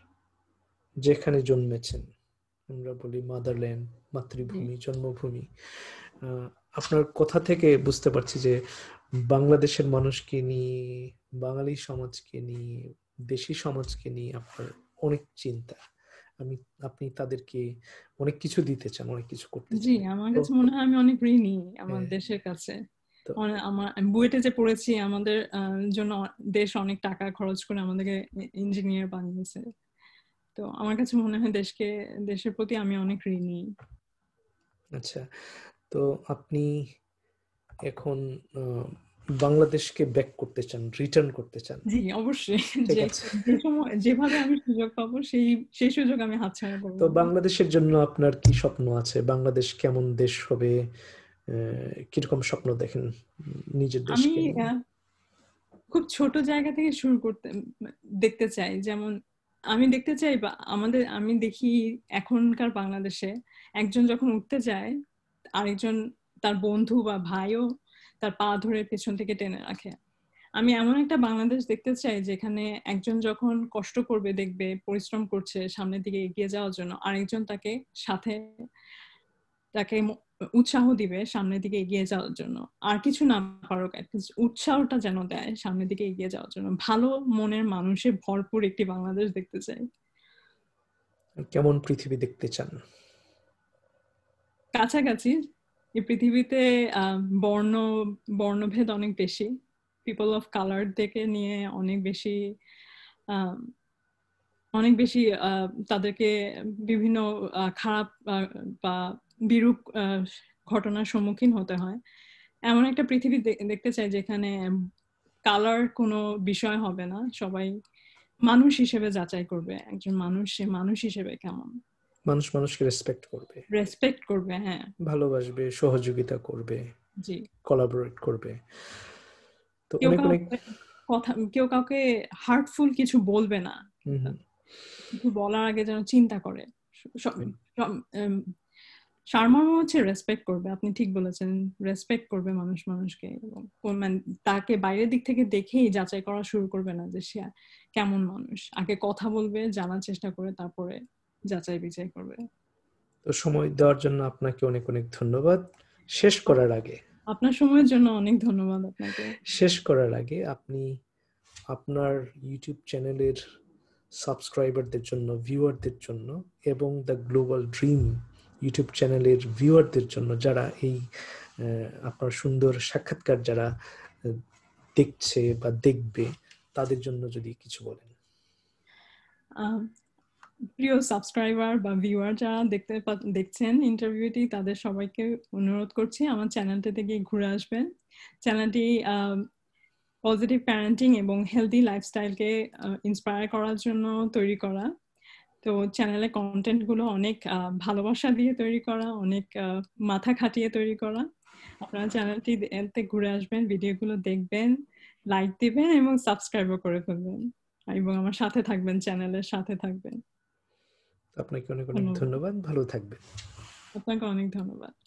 যেখানে জন্মেছেন, আমরা বলি মাদারল্যান্ড, মাতৃভূমি, জন্মভূমি, আপনার কথা থেকে বুঝতে পারছি যে বাংলাদেশের মানুষকে নিয়ে, বাঙালি সমাজকে নিয়ে, দেশি সমাজকে নিয়ে আপনার অনেক চিন্তা। আপনি তাদেরকে অনেক কিছু দিতে চান, অনেক কিছু করতে চান। জি, আমার কাছে মনে হয় আমি অনেক ঋণী আমার দেশের কাছে। আমার বুয়েটে যে পড়েছি, আমাদের জন্য দেশ অনেক টাকা খরচ করে আমাদেরকে ইঞ্জিনিয়ার বানিয়েছে। তো আমার কাছে মনে হয় দেশের প্রতি আমি অনেক ঋণী। আচ্ছা, তো আপনি এখন বাংলাদেশকে ব্যাক করতে চান, রিটার্ন করতে চান? জি, অবশ্যই। ঠিক আছে, যেভাবে আমি সুযোগ পাবো সেই সুযোগ আমি হাতছাড়া করব তো না। বাংলাদেশের জন্য আপনার কি স্বপ্ন আছে? বাংলাদেশ কেমন দেশ হবে? কিরকম স্বপ্ন দেখেন নিজের আমি দেশকে নিয়ে? খুব ছোট জায়গা থেকে শুরু করতে দেখতে চাই। যেমন আমি দেখতে চাই বা আমি দেখি এখনকার বাংলাদেশে একজন যখন উঠতে যায়, আরেকজন তার বন্ধু বা ভাইও তার পা ধরে পেছন থেকে টেনে রাখে। আমি এমন একটা বাংলাদেশ দেখতে চাই যেখানে একজন যখন কষ্ট করবে, দেখবে পরিশ্রম করছে সামনের দিকে এগিয়ে যাওয়ার জন্য, আরেকজন তাকে উৎসাহ দিবে সামনের দিকে এগিয়ে যাওয়ার জন্য। আর কিছু না পারুক, উৎসাহটা যেন দেয় সামনের দিকে এগিয়ে যাওয়ার জন্য। ভালো মনের মানুষে ভরপুর একটি বাংলাদেশ দেখতে চাই। কেমন পৃথিবী দেখতে চান? কাছাকাছি। এই পৃথিবীতে বর্ণ বর্ণভেদ অনেক বেশি, পিপল অফ কালার থেকে নিয়ে অনেক বেশি তাদেরকে বিভিন্ন খারাপ বা বিরূপ ঘটনার সম্মুখীন হতে হয়। এমন একটা পৃথিবী দেখতে চাই যেখানে কালার কোনো বিষয় হবে না, সবাই মানুষ হিসেবে যাচাই করবে একজন মানুষ, সে মানুষ হিসেবে কেমন, মানুষ মানুষকে রেসপেক্ট করবে, রেসপেক্ট করবে। হ্যাঁ, ভালোবাসবে, সহযোগিতা করবে, জি। কোলাবোরেট করবে। তো কেউ অনেক অনেক কেউ কাউকে হার্টফুল কিছু বলবে না, কিছু বলার আগে যেন চিন্তা করে। সারমর্ম হচ্ছে রেসপেক্ট করবে। আপনি ঠিক বলেছেন, রেসপেক্ট করবে মানুষ মানুষকে, এবং তাকে বাইরের দিক থেকে দেখেই যাচাই করা শুরু করবে না যে সে কেমন মানুষ। আগে কথা বলবে, জানার চেষ্টা করে, তারপরে যাচাই বিচাই করবে। তো সময় দেওয়ার জন্য আপনাকে অনেক অনেক ধন্যবাদ। শেষ করার আগে আপনার সময়ের জন্য অনেক ধন্যবাদ আপনাকে। শেষ করার আগে আপনি আপনার ইউটিউব চ্যানেলের সাবস্ক্রাইবারদের জন্য, ভিউয়ারদের জন্য, এবং দ্য গ্লোবাল ড্রিম ইউটিউব চ্যানেলের ভিউয়ারদের জন্য, যারা এই আপনার সুন্দর সাক্ষাৎকার যারা দেখছে বা দেখবে, তাদের জন্য যদি কিছু বলেন। প্রিয় সাবস্ক্রাইবার বা ভিউয়ার যারা দেখছেন ইন্টারভিউটি, তাদের সবাইকে অনুরোধ করছি আমার চ্যানেলটিতে গিয়ে ঘুরে আসবেন। চ্যানেলটি পজিটিভ প্যারেন্টিং এবং হেলদি লাইফস্টাইলকে ইন্সপায়ার করার জন্য তৈরি করা। তো চ্যানেলের কন্টেন্ট গুলো অনেক ভালোবাসা দিয়ে তৈরি করা, অনেক মাথা খাটিয়ে তৈরি করা। আপনারা চ্যানেলটি ঘুরে আসবেন, ভিডিওগুলো দেখবেন, লাইক দিবেন এবং সাবস্ক্রাইবও করে ফেলবেন, এবং আমার সাথে থাকবেন, চ্যানেলের সাথে থাকবেন। আপনাকে অনেক অনেক ধন্যবাদ। ধন্যবাদ, ভালো থাকবেন। আপনাকে অনেক ধন্যবাদ।